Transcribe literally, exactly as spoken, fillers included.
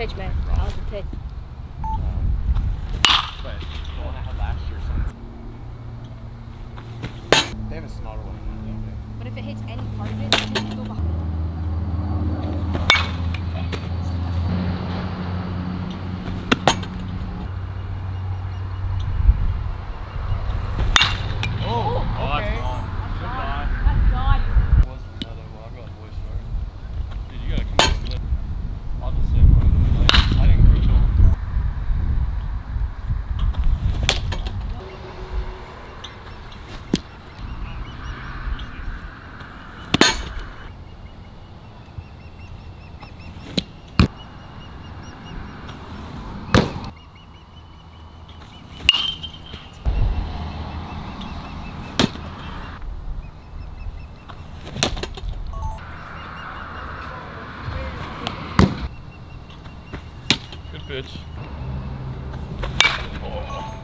pitch, man. That was the pitch. But the one I had last year, something. They have a smaller one. But if it hits any part of it, it just go behind. Pitch. Oh.